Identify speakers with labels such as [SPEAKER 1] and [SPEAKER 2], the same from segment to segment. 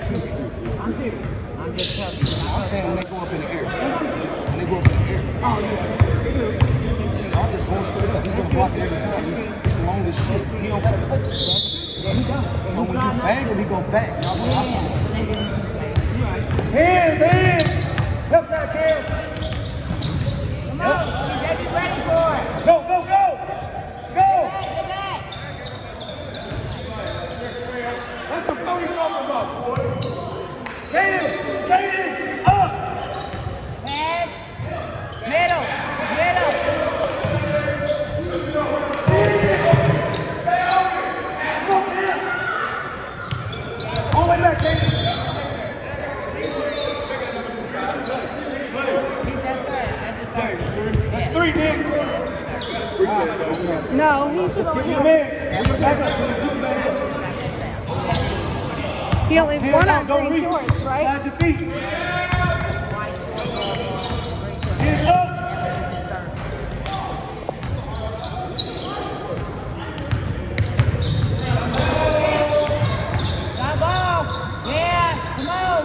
[SPEAKER 1] I'm serious. I'm just telling you.
[SPEAKER 2] I'm saying when they go up in the air. When they go up in the air.
[SPEAKER 1] Oh, yeah.
[SPEAKER 2] I'm just going straight up. He's going to block it every time. He's long as shit. He don't got to touch it.
[SPEAKER 1] Yeah, he don't.
[SPEAKER 2] So when you bang him, he go back.
[SPEAKER 1] Hands!
[SPEAKER 2] Left side, Cam.
[SPEAKER 1] Come on, DJ, be ready for it.
[SPEAKER 2] Go!
[SPEAKER 1] Get back.
[SPEAKER 2] That's the phone you talking about, boy. Cam, up.
[SPEAKER 1] Pass. Middle.
[SPEAKER 2] All the way back, Cam. That's three, man.
[SPEAKER 1] No, he's he only one on three shorts, right?
[SPEAKER 2] Slide your feet. Hands up.
[SPEAKER 1] Got ball. Yeah, come on.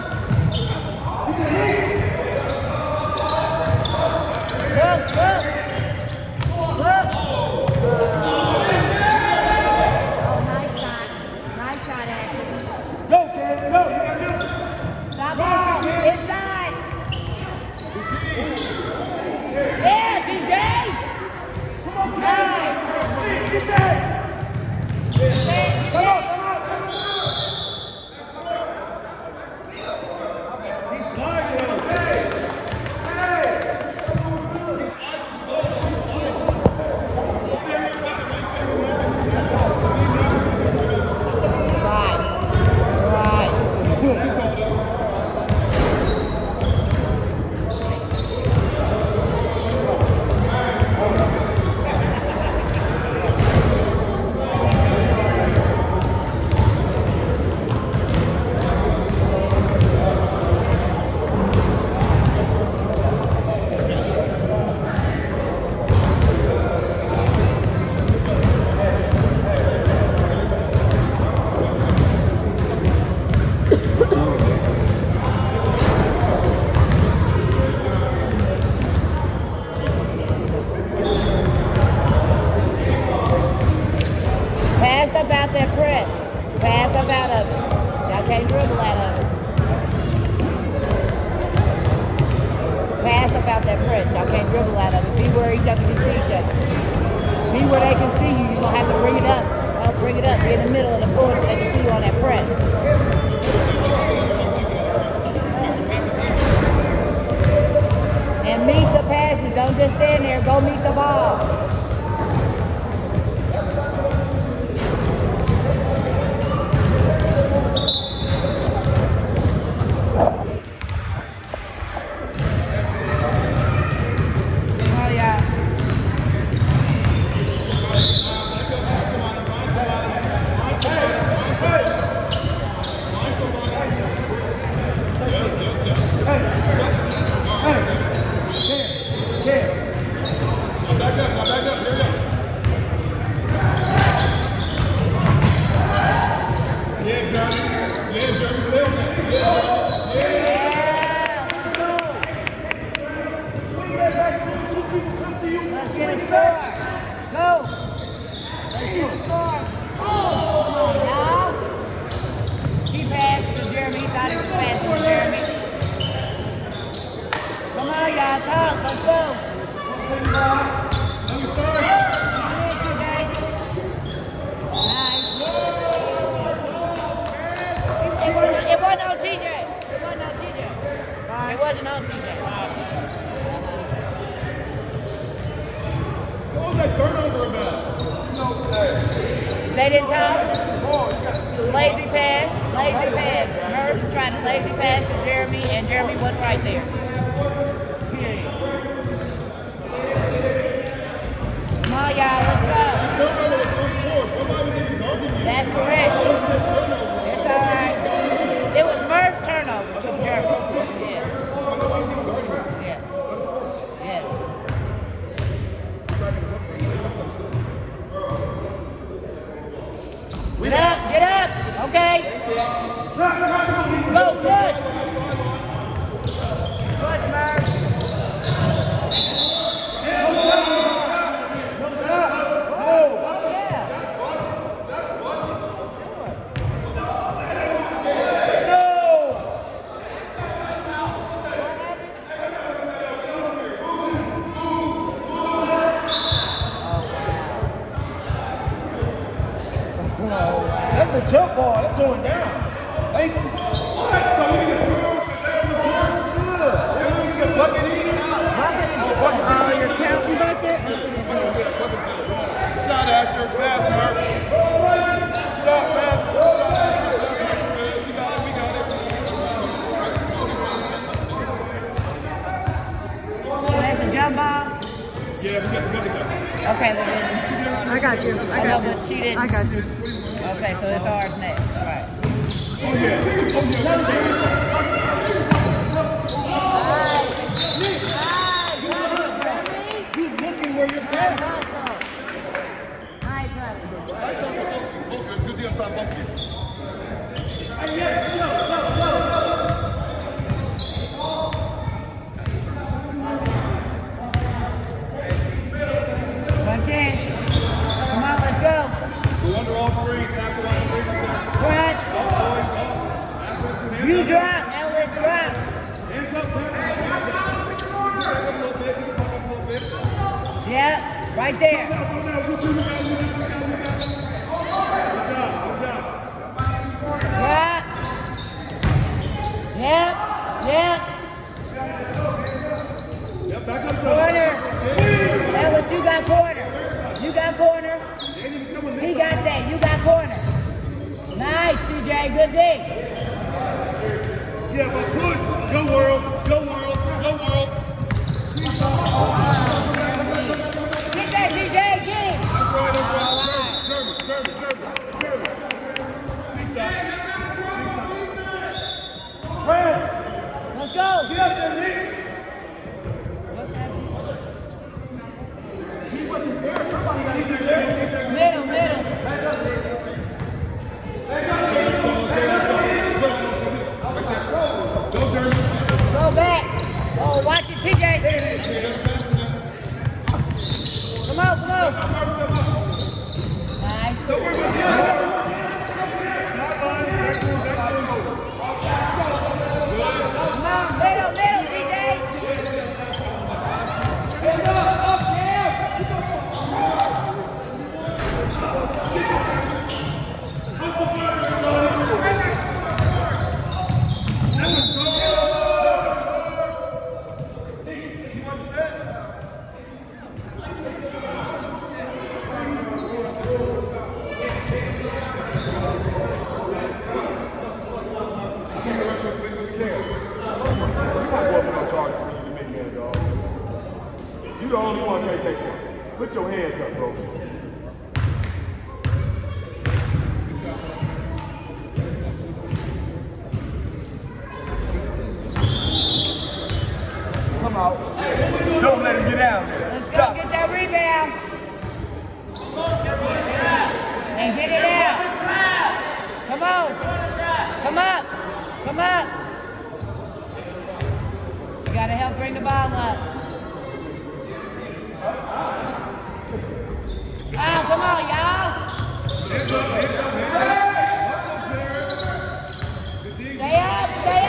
[SPEAKER 1] Look. Nice shot, Ashley.
[SPEAKER 2] Go, Cam, go. You got this.
[SPEAKER 1] Stop ball. Inside. Yeah, DJ.
[SPEAKER 2] Come on,
[SPEAKER 1] Nice.
[SPEAKER 2] get back. Come on. He's sliding.
[SPEAKER 1] Pass up out that press. Pass up out of it. Y'all can't dribble out of it. Pass up out that press. Y'all can't dribble out of it. Be where each other can see each other. Be where they can see you. You're going to have to bring it up. Well, bring it up. Be in the middle of the floor so they can see you on that press. And meet the passes. Don't just stand there. Go meet the ball. Let's get a score. Go. Let's get a score. Come on now. He passed to Jeremy. He thought he was passing to Jeremy. Come on, y'all. Talk. Let's go. Nice. It wasn't on TJ. It wasn't on TJ.
[SPEAKER 2] What was that turnover about?
[SPEAKER 1] They didn't talk. Lazy pass. Merv was trying to lazy pass to Jeremy, and Jeremy wasn't right there. Come on, y'all, let's go. That's correct. It's all right. It was Merv's turnover. Yeah. Get up. Okay. Go. push. Push, Merv.
[SPEAKER 2] That's a jump ball. That's going down. Thank you.
[SPEAKER 1] Your counting bucket?
[SPEAKER 2] Shot Asher, pass, Mark. Shot pass. We got it.
[SPEAKER 1] That's a jump ball?
[SPEAKER 2] Yeah, we got the bucket now.
[SPEAKER 1] Okay, well then.
[SPEAKER 3] I got you.
[SPEAKER 1] I know, but she didn't.
[SPEAKER 3] I got you.
[SPEAKER 1] Okay, so it's ours next. Right.
[SPEAKER 2] Oh, yeah. Keep looking where you're passing.
[SPEAKER 1] Nice, honey.
[SPEAKER 2] It's good deal on top of both.
[SPEAKER 1] Punch in. Come on, let's go.
[SPEAKER 2] Go under all screens. Pass it on
[SPEAKER 1] Front. You drop. Ellis, drop.
[SPEAKER 2] hands up, pass it. Back up a little bit. You can back up a little bit.
[SPEAKER 1] Yep, right there. Drop. Yep.
[SPEAKER 2] Yep, back up.
[SPEAKER 1] Corner. Ellis, you got corner. You got corner. He got that. You got corner. Nice, TJ. Good D.
[SPEAKER 2] Yeah, but push. Go world. Go world. Go world.
[SPEAKER 1] Get that, TJ. Get him.
[SPEAKER 2] That's right. German. Please stop.
[SPEAKER 1] Let's go.
[SPEAKER 2] Get up there, Nick.
[SPEAKER 1] What's happening?
[SPEAKER 2] He wasn't there. Somebody got hit there.
[SPEAKER 1] Middle.
[SPEAKER 2] Go, German.
[SPEAKER 1] Go back. Oh, watch it, TJ. Come on. Nice. Come on, middle, TJ.
[SPEAKER 2] You the only one can't take one. Put your hands up, bro. Come out. Don't let him get down there.
[SPEAKER 1] Let's go get that rebound. And get it out. Come on. Come up. You gotta help bring the ball up. Ah, come on, y'all. Stay up.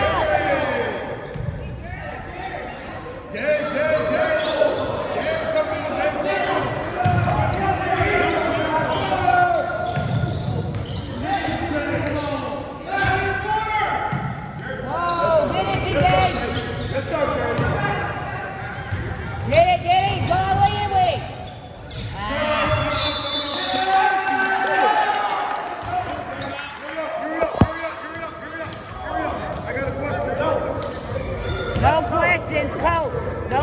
[SPEAKER 1] Oh, get it, TJ. Get it. Go away and wait. No questions, coach.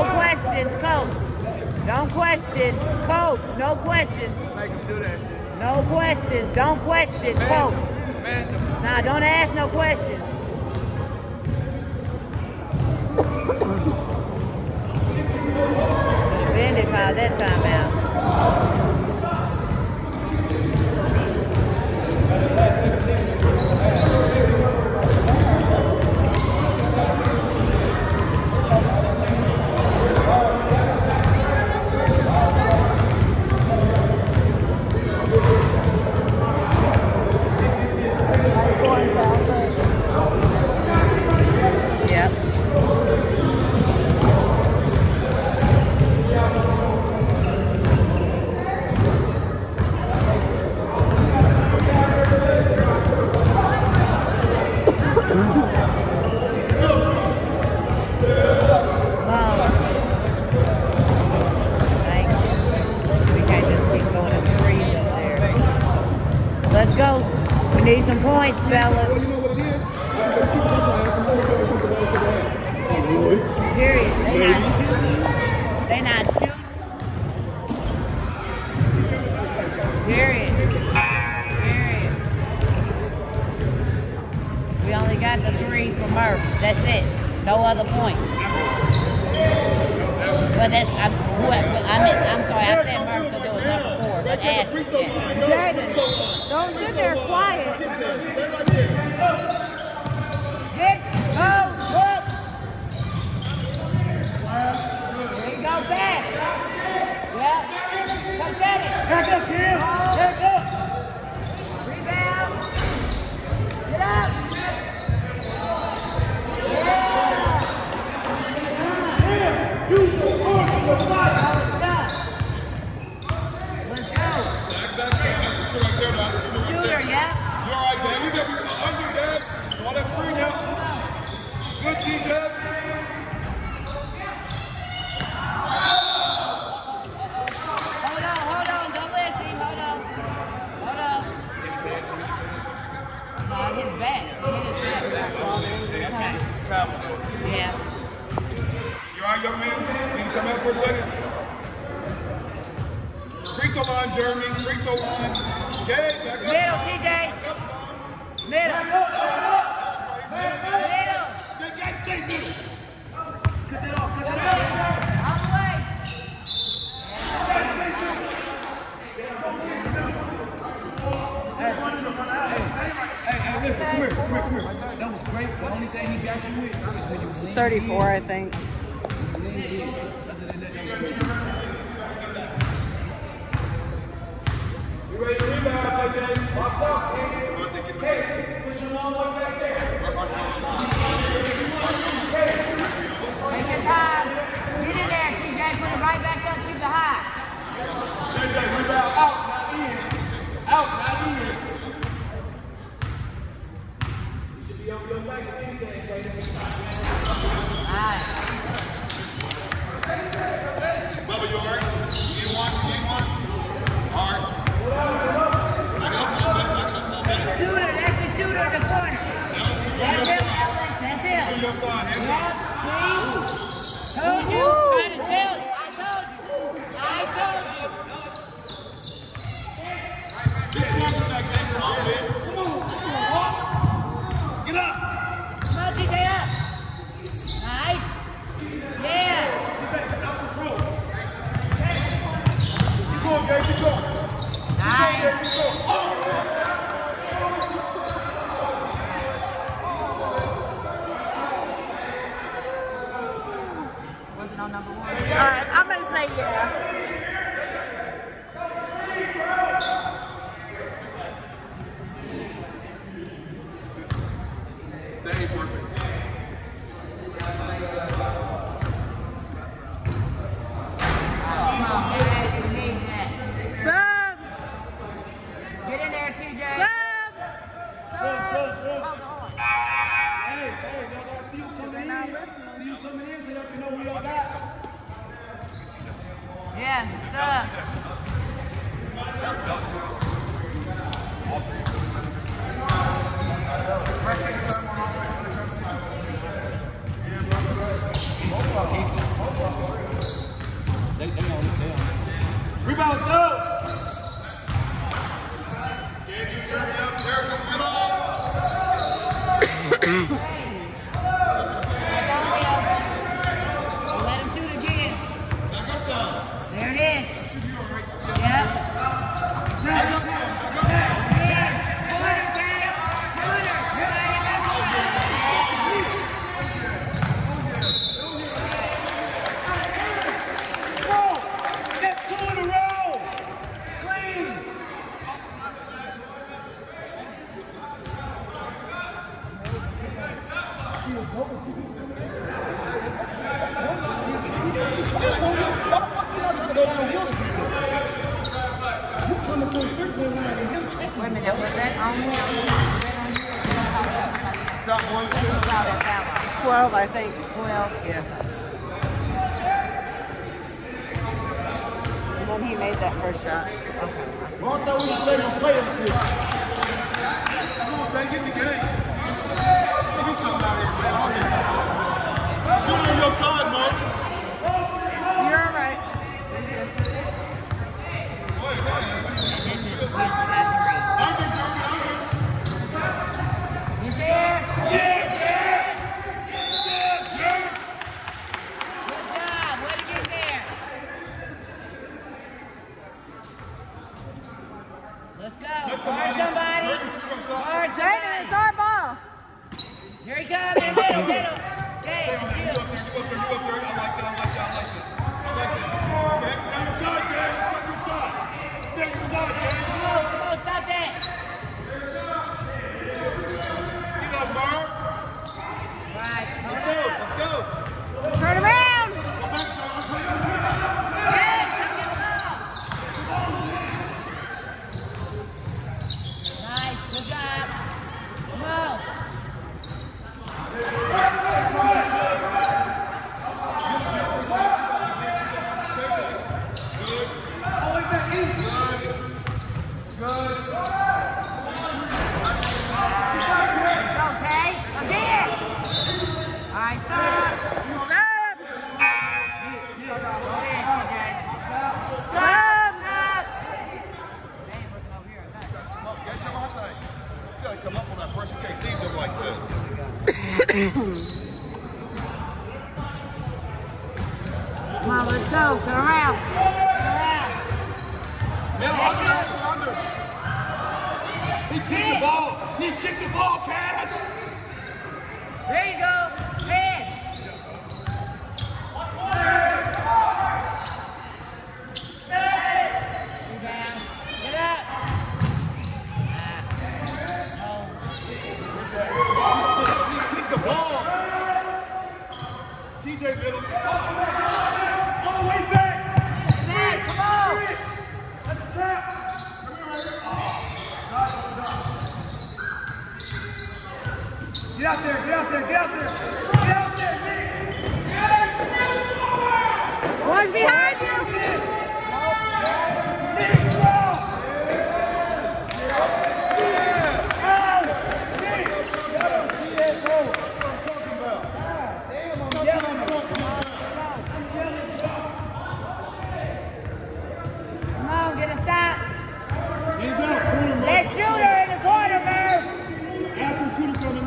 [SPEAKER 1] Don't question, coach. No questions.
[SPEAKER 2] Make him do that.
[SPEAKER 1] No questions. Don't question, coach. Nah, don't ask no questions. Bandit called that timeout. Period. They not shooting. They not shooting. Period. Period. We only got the 3 for Murph. That's it. No other points. But that's, I'm sorry, I said Murph because it was number 4. But Ashley, yeah.
[SPEAKER 3] Jaden, don't sit there quiet.
[SPEAKER 1] Get, go, look. There you go, back. Yep. Come get it.
[SPEAKER 2] Back up, Kim. Back up.
[SPEAKER 1] Rebound. Get up. Yeah.
[SPEAKER 2] You go on to the bottom.
[SPEAKER 1] Let's go.
[SPEAKER 2] Sack back, sack. That's the right there. That's the right
[SPEAKER 1] Shooter,
[SPEAKER 2] there.
[SPEAKER 1] yeah.
[SPEAKER 2] You all right, Dad? You got me under, Dad. All that screen out. Good, TJ.
[SPEAKER 1] Hold on. Don't let him. Hold on. No, his back.
[SPEAKER 2] Travel, though.
[SPEAKER 1] Yeah.
[SPEAKER 2] You all right, young man? Need to come out for a second? Free throw line, Jeremy. Free throw line. Okay, back up.
[SPEAKER 1] Middle, TJ.
[SPEAKER 2] Back up, son.
[SPEAKER 1] Middle. Middle.
[SPEAKER 2] That guy stay middle. Cut that off.
[SPEAKER 1] All the way.
[SPEAKER 2] Hey, listen, come here. That was great. The only thing he got you with is when you lean
[SPEAKER 3] 34, I think.
[SPEAKER 2] in. Other than that, that was great. You ready to rebound, JJ? Box up, King. Hey, push your long way back there.
[SPEAKER 1] Take your time. Get in there, TJ. Put it right back up. Keep the high.
[SPEAKER 2] JJ, rebound out, not in. Out, not in. You should be over your back anything, baby.
[SPEAKER 1] All right.
[SPEAKER 2] Bubba, you all right? You need one? All right. Back it up a little bit.
[SPEAKER 1] Shooter. That's the shooter in the corner. That's him, Alex. That's him.
[SPEAKER 2] On your side, hands up.
[SPEAKER 1] Yep. Told you. Trying to tell you. I told you.
[SPEAKER 2] Get in there, come on, man. Come on. Get up.
[SPEAKER 1] Come on, TJ, up. Nice. Yeah.
[SPEAKER 2] Keep going, Gabe. Keep going.
[SPEAKER 1] Nice.
[SPEAKER 2] Keep going.
[SPEAKER 1] Was it on number 1?
[SPEAKER 3] All right, I'm going to say yeah.
[SPEAKER 2] That ain't perfect.
[SPEAKER 1] Come on, baby. You need that.
[SPEAKER 3] Sub!
[SPEAKER 1] Get in there, TJ.
[SPEAKER 3] Sub!
[SPEAKER 1] Hold on.
[SPEAKER 2] Hey, y'all gotta see you coming in. See you coming in so y'all can know who y'all got.
[SPEAKER 1] Yeah, sub.
[SPEAKER 2] They on it. Rebound, go!
[SPEAKER 1] Let him shoot again. There it is. Yep.
[SPEAKER 2] That's 2 in a row! Clean!
[SPEAKER 1] Wait a minute, was that on you?
[SPEAKER 2] Shot one.
[SPEAKER 1] That was out at foul.
[SPEAKER 3] 12, I think.
[SPEAKER 1] 12, yeah.
[SPEAKER 3] And then he made that first shot.
[SPEAKER 1] Okay.
[SPEAKER 2] Well, I thought we was letting them play us good. Come on, take it in the game.
[SPEAKER 1] Come on, let's go. Turn around.
[SPEAKER 2] Under. He kicked the ball. He kicked the ball, Cass.
[SPEAKER 1] There you go. Head. Rebound. Get up.
[SPEAKER 2] He kicked the ball. TJ hit him. All the way back.
[SPEAKER 1] Hey, come on.
[SPEAKER 2] That's the trap. Get out there, get out there, get out there. Get out there, Nick.
[SPEAKER 3] One's behind you.
[SPEAKER 2] Nick, draw.
[SPEAKER 1] Come on, get a stop.
[SPEAKER 2] Hands out, corner, man.
[SPEAKER 1] That shooter in the corner, Merv.
[SPEAKER 2] Ask him shooter coming.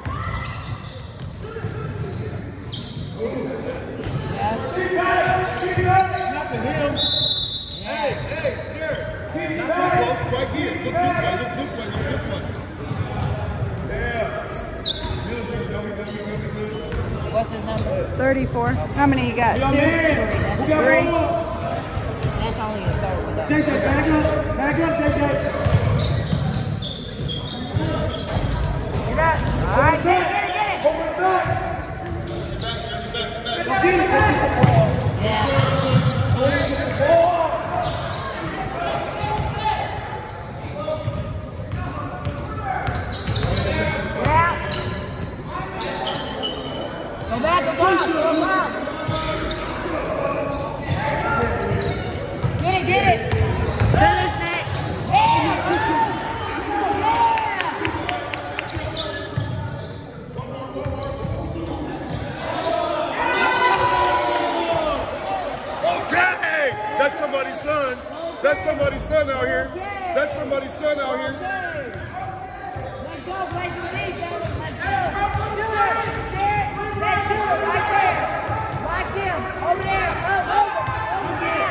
[SPEAKER 2] Not to him. Hey, Jared. Not that close, right here. Look this way, look this way, look this way. Yeah.
[SPEAKER 1] What's his number?
[SPEAKER 3] 34. How many you got? 2?
[SPEAKER 2] Who got
[SPEAKER 3] 3.
[SPEAKER 2] one?
[SPEAKER 1] That's only his third one. though.
[SPEAKER 2] JJ, back up, JJ.
[SPEAKER 1] Get up. All right, get it.
[SPEAKER 2] Over the back.
[SPEAKER 1] Yeah. Go back and block. Go block. Get it.
[SPEAKER 3] Finish it.
[SPEAKER 1] Yeah.
[SPEAKER 2] Okay! That's somebody's son. That's somebody's son out here. That's somebody's son out here.
[SPEAKER 1] Let's go, play some defense. Let's go. Shooter. Jared. That shooter right there. Watch him. Over there. Over there.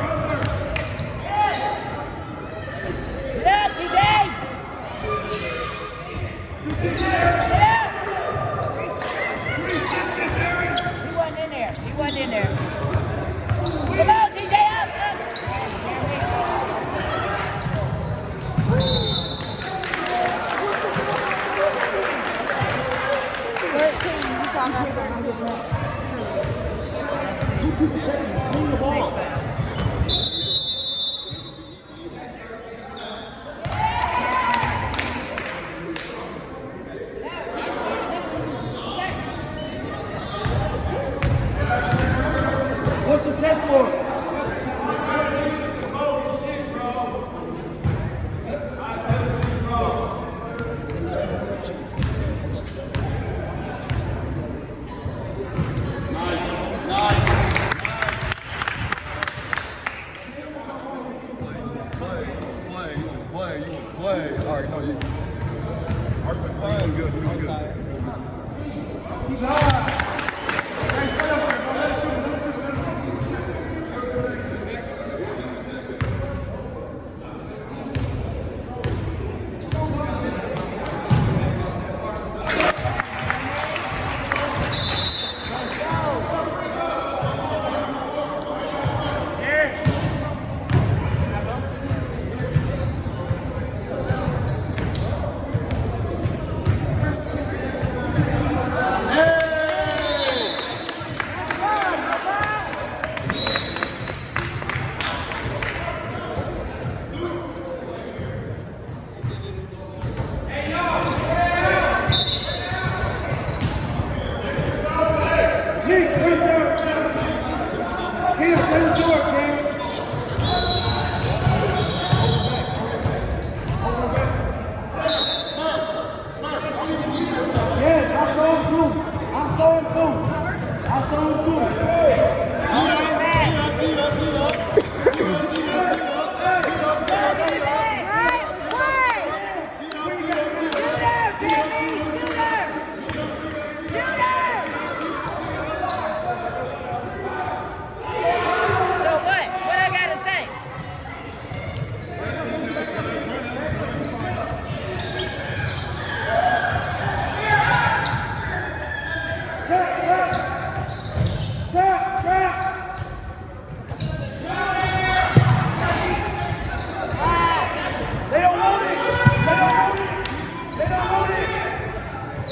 [SPEAKER 1] Get up, TJ. Get up. He wasn't in there. Come on, TJ, up.
[SPEAKER 3] 13. You talking about
[SPEAKER 2] 2 people checking to swing the ball. What's the test for? Play. All right, no, you. Good. He's high. Hey, stay up there. Let it shoot.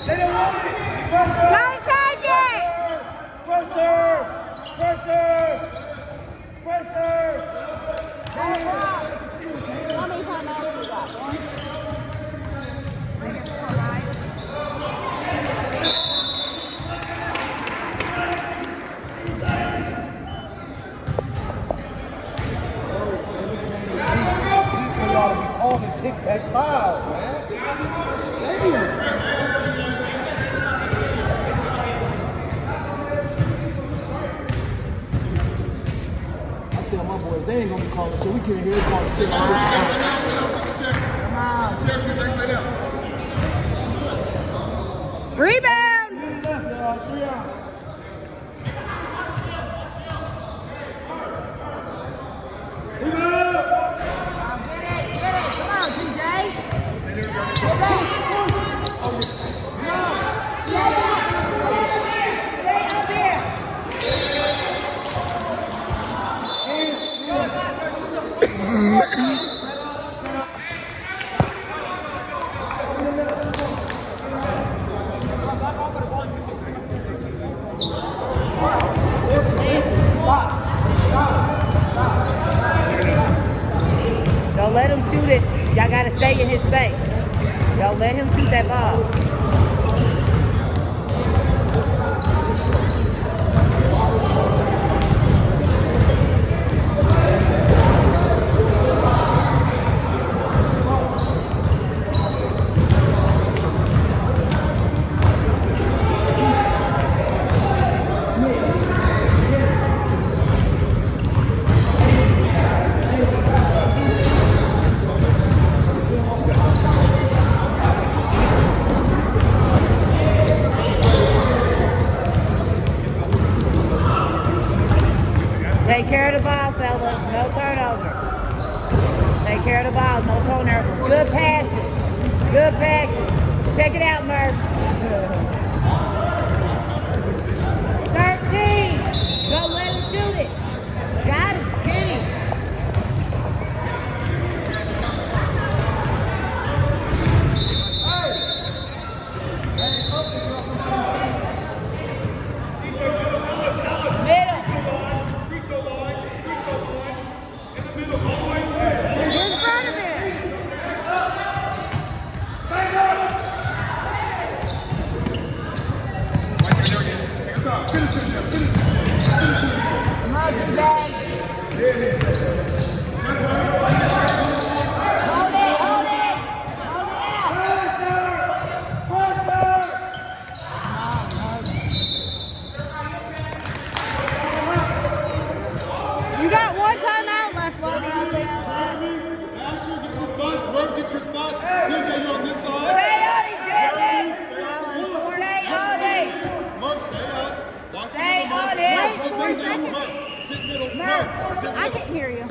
[SPEAKER 2] They don't want it.
[SPEAKER 3] Don't take it!
[SPEAKER 2] First serve. First serve. First serve.
[SPEAKER 3] How many timeouts you got? One?
[SPEAKER 2] Y'all to be calling tic-tac fouls, man. I tell my boys, they ain't gonna be calling shit. We can't hear calling shit like this.
[SPEAKER 3] Come on. Rebound!
[SPEAKER 2] Left, 3 out.
[SPEAKER 3] Come on, TJ.
[SPEAKER 1] Don't let him shoot it. Y'all gotta stay in his face. Don't let him shoot that ball. Take care of the ball, fellas. No turnovers. Take care of the ball. No turnovers. Good passes. Good passes. Check it out, Murph. 13. Don't let him shoot it. Got it. Get him. Middle.
[SPEAKER 3] In front of it.
[SPEAKER 1] Come on, TJ. Hold it. Hold it. Hold it out.
[SPEAKER 3] You got one timeout left, Lodi.
[SPEAKER 2] Asher, get your spots. Murph, get your spot. TJ, you on this side.
[SPEAKER 1] Stay on it, Jeremy. Stay on it.
[SPEAKER 2] Murph, stay up. Watch the
[SPEAKER 1] Stay
[SPEAKER 2] middle,
[SPEAKER 1] on
[SPEAKER 2] Murph.
[SPEAKER 1] it.
[SPEAKER 3] Wait,
[SPEAKER 2] Murph,
[SPEAKER 3] 4
[SPEAKER 2] sit
[SPEAKER 3] seconds.
[SPEAKER 2] Murph. Sit middle.
[SPEAKER 1] Murph.
[SPEAKER 2] Murph. Sit
[SPEAKER 3] I
[SPEAKER 2] middle.
[SPEAKER 3] can't hear you.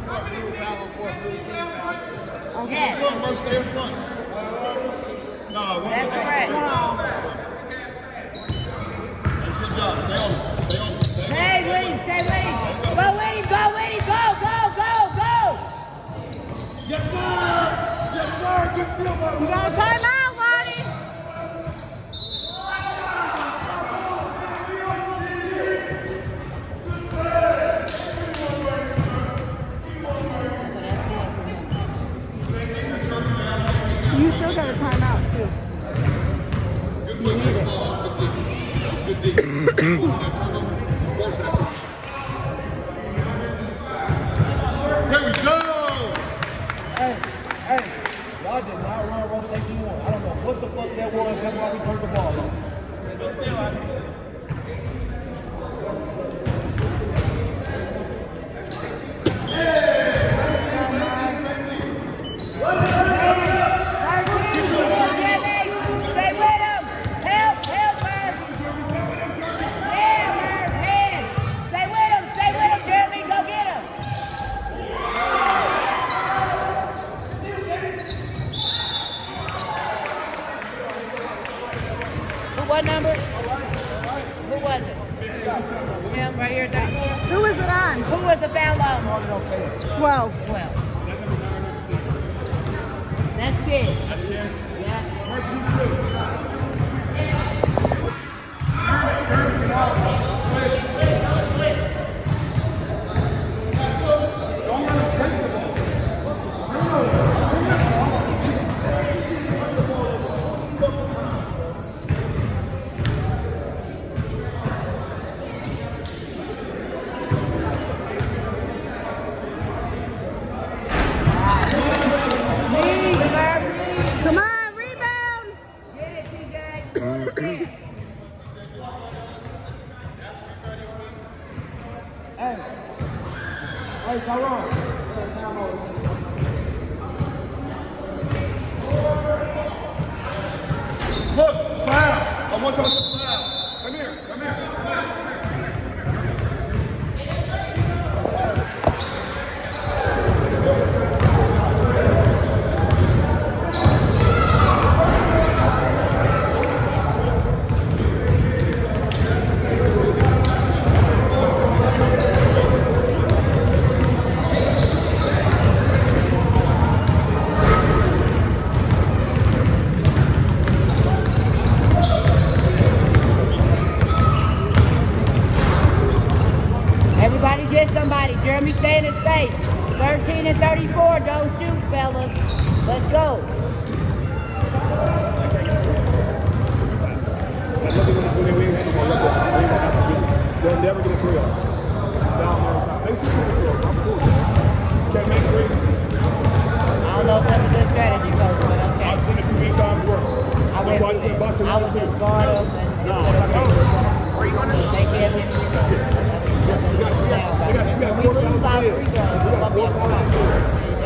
[SPEAKER 3] Okay.
[SPEAKER 1] Yes.
[SPEAKER 2] Come on, Murph, stay in front. Nah, one
[SPEAKER 1] That's
[SPEAKER 2] more.
[SPEAKER 1] correct.
[SPEAKER 2] That's your job. Stay on it. Stay on it. Stay on it.
[SPEAKER 1] Stay with him. Stay with him. Go with him. Go with him. Go, go, go, go.
[SPEAKER 2] Yes, sir. Yes, sir. Good steal, Murph.
[SPEAKER 3] You got a timeout, Lodi. You still got a timeout, too.
[SPEAKER 2] Good dig. Good dig. Here we go.
[SPEAKER 4] Hey, y'all did not run rotation 1. I don't know what the fuck that was. That's why we turned the ball over.
[SPEAKER 1] Stay with him. Help, Murph. Yeah, Murph, hand. Stay with him, Jeremy. Go get him. What number? Who was it? Him right here, Doc.
[SPEAKER 3] Who is it on?
[SPEAKER 1] Who was the foul on?
[SPEAKER 3] 12.
[SPEAKER 1] 12. That's it.
[SPEAKER 2] That's 10.
[SPEAKER 1] Yeah.
[SPEAKER 2] Murph, you good.
[SPEAKER 4] Hey, Tyrone.
[SPEAKER 2] Look, foul. I want y'all to foul. Come here. Come here.
[SPEAKER 1] Everybody get somebody. Jeremy, stay in his face. 13 and 34. Don't shoot, fellas. Let's go.
[SPEAKER 4] They'll never get a 3 off. Down all the time. They shoot 2 free throws. I'm cool. Can't make 3.
[SPEAKER 1] I don't know if that's a good strategy, coach, but okay.
[SPEAKER 4] I've seen it too many times work. That's why I just been boxing
[SPEAKER 1] I
[SPEAKER 4] out
[SPEAKER 1] would
[SPEAKER 4] too.
[SPEAKER 1] just guard him and
[SPEAKER 4] No, I'm not going to do that.
[SPEAKER 1] take care of him.
[SPEAKER 4] We got 4 fouls to live. We got 4 fouls to live.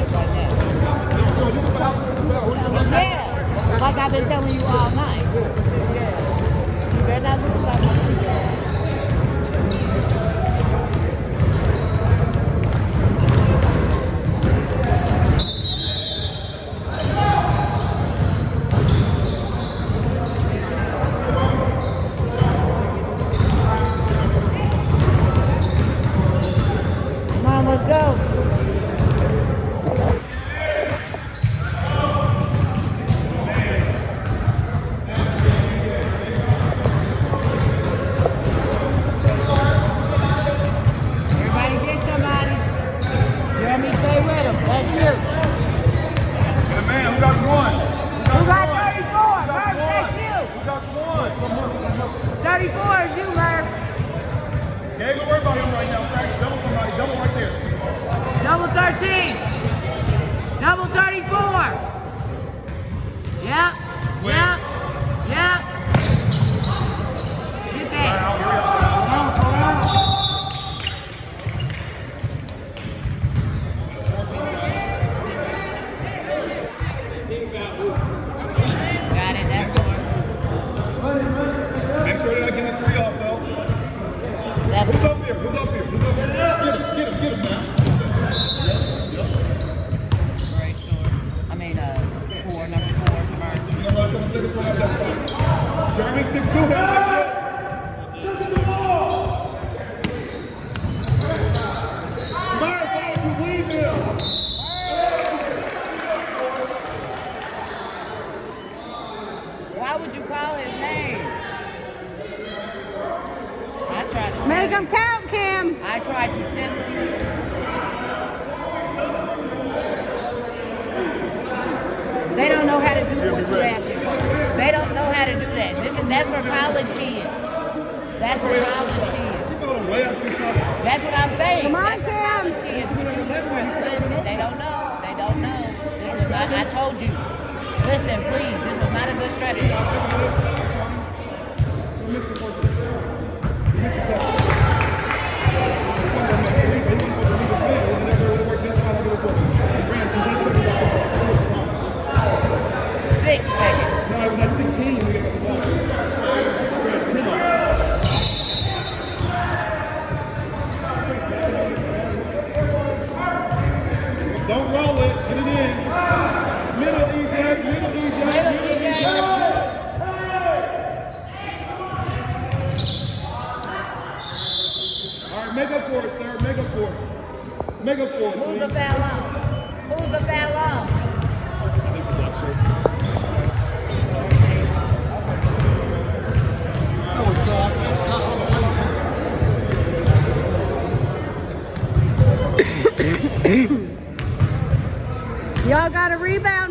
[SPEAKER 1] Yeah, like I've been telling you all night. Yeah. You better not lose like my free throw. Come on, let's go. Everybody get somebody. Jeremy, stay with him. That's you.
[SPEAKER 2] Yeah, man, who got one?
[SPEAKER 1] Who got 34? Merv, that's you.
[SPEAKER 2] Who got one?
[SPEAKER 1] 34 is you, Merv.
[SPEAKER 2] Yeah, ain't gonna worry about him right now. Stack, double somebody. Double right there.
[SPEAKER 1] Double 13. Double 34. Yep. Yep. Yep. Get that. Got it. That's good.
[SPEAKER 2] Make sure that I get the 3 off, though.
[SPEAKER 1] That's
[SPEAKER 2] Who's up here? Who's up here? Who's up here? Get him, man.
[SPEAKER 1] very short. I mean, 4, number 4.
[SPEAKER 2] You know what? I'm gonna say this one out. That's fine. Jeremy, stick to him. That's it. Look at the ball. Myers, why would you leave him?
[SPEAKER 1] Why would you call his name? I tried to
[SPEAKER 3] Make them count, Kim.
[SPEAKER 1] I tried to tell you. They don't know how to do what you're asking for. They don't know how to do that. That's for college kids. That's for college kids. That's what I'm saying.
[SPEAKER 3] Come on,
[SPEAKER 1] That's for
[SPEAKER 3] Kim.
[SPEAKER 1] college kids. They don't know. They don't know. This was not, I told you. Listen, please. This was not a good strategy.
[SPEAKER 2] No, it was like 16 when we got the ball. We're at 10 on it. Don't roll it. Get it in. Middle, EJ. Middle, EJ. All right, make up for it, sir. Make up for it. Make up for it,
[SPEAKER 1] Who's
[SPEAKER 2] please.
[SPEAKER 1] the foul on? Who's the foul on?
[SPEAKER 3] Y'all got a rebound